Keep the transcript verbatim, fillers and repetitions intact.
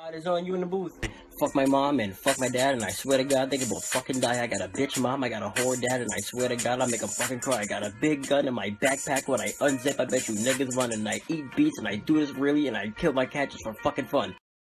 Is on you in the booth. Fuck my mom and fuck my dad, and I swear to God, they can both fucking die. I got a bitch mom, I got a whore dad, and I swear to God, I'll make 'em fucking cry. I got a big gun in my backpack. When I unzip, I bet you niggas run, and I eat beats, and I do this really, and I kill my cat just for fucking fun.